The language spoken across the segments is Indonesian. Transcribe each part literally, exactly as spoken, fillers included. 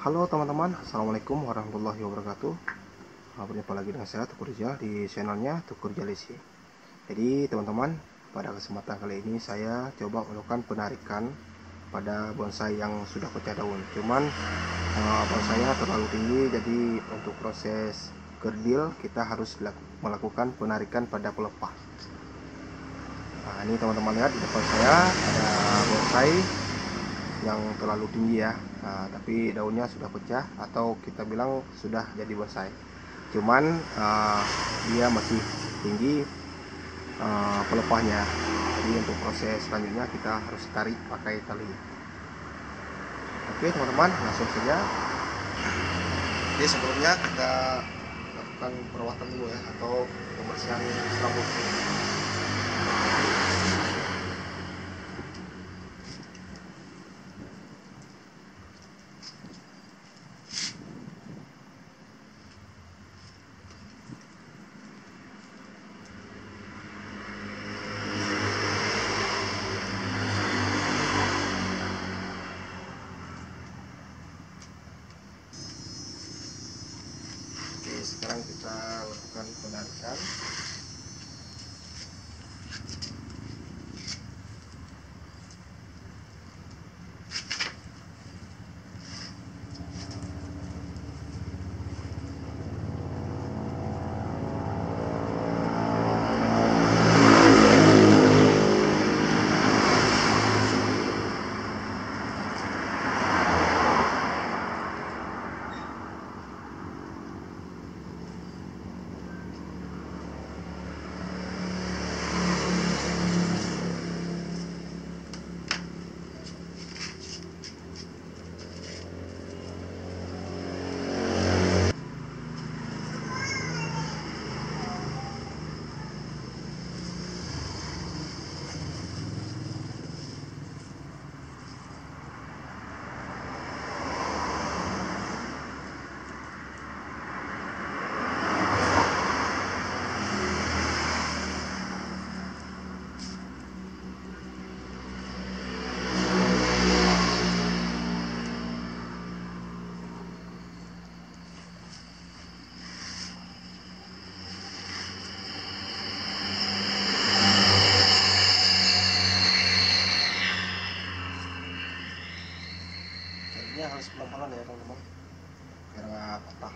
Halo teman-teman, assalamualaikum warahmatullahi wabarakatuh. Berjumpa lagi dengan saya Tukur Rizal di channelnya Tukur Jalisi. Jadi teman-teman, pada kesempatan kali ini saya coba melakukan penarikan pada bonsai yang sudah pecah daun. Cuman uh, bonsainya terlalu tinggi, jadi untuk proses kerdil kita harus melakukan penarikan pada pelepah. Nah ini teman-teman lihat di depan saya ada bonsai yang terlalu tinggi ya. Nah, tapi daunnya sudah pecah atau kita bilang sudah jadi bonsai. Cuman uh, dia masih tinggi uh, pelepahnya. Jadi untuk proses selanjutnya kita harus tarik pakai tali. Oke teman-teman, langsung saja. Jadi sebelumnya kita lakukan perawatan dulu ya, atau pembersihan rambut. Sekarang kita lakukan penarikan. Harus pelan-pelan ya teman-teman, biar nggak patah.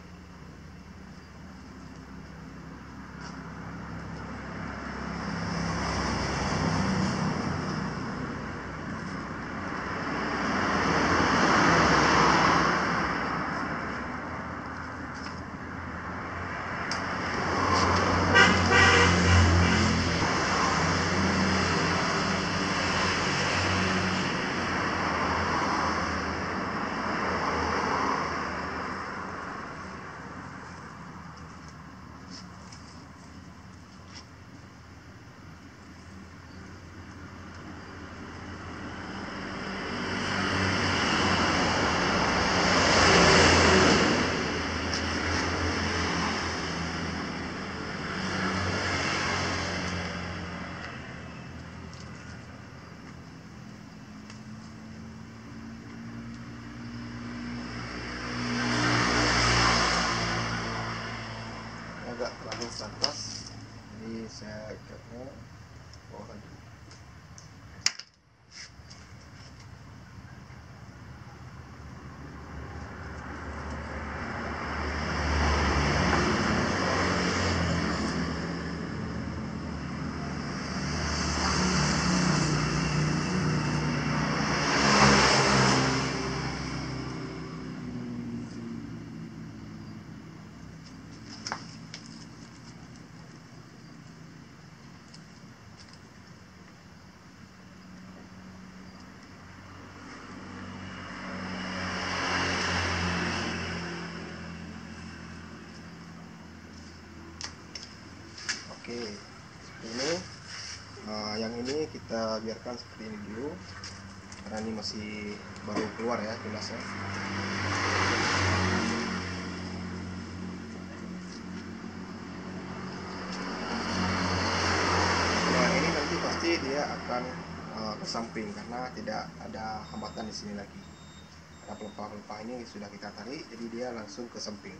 Agak terlalu ke atas, jadi saya agaknya bawah lagi. Oke, ini uh, yang ini kita biarkan seperti ini dulu karena ini masih baru keluar ya tunasnya. Nah ini nanti pasti dia akan uh, ke samping karena tidak ada hambatan di sini lagi. maka pelepah-pelepah ini sudah kita tarik, jadi dia langsung ke samping.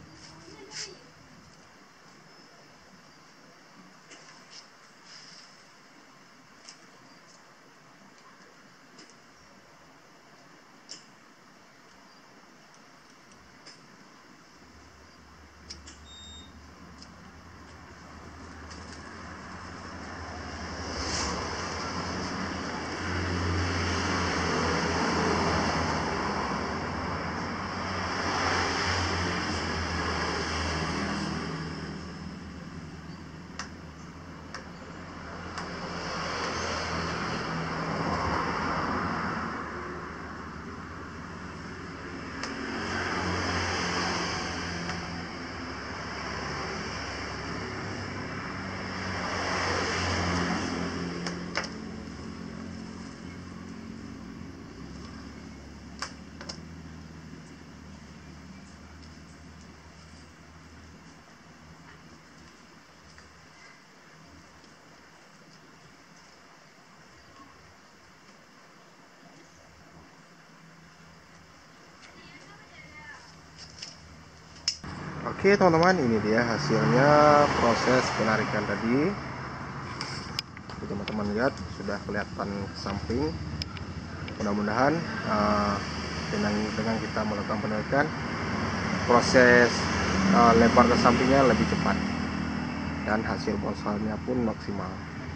Oke teman-teman, ini dia hasilnya proses penarikan tadi. Teman-teman lihat sudah kelihatan ke samping. Mudah-mudahan uh, dengan dengan kita melakukan penarikan, proses uh, lebar ke sampingnya lebih cepat dan hasil bonsalnya pun maksimal.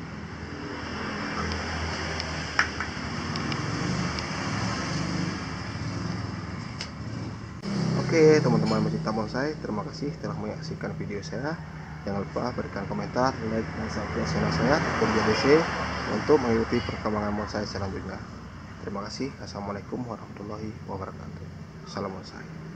Oke teman-teman pecinta bonsai, terima kasih telah menyaksikan video saya. Jangan lupa berikan komentar, like, dan subscribe channel saya Tukur J L C untuk mengikuti perkembangan bonsai selanjutnya. Terima kasih. Assalamualaikum warahmatullahi wabarakatuh. Salam bonsai.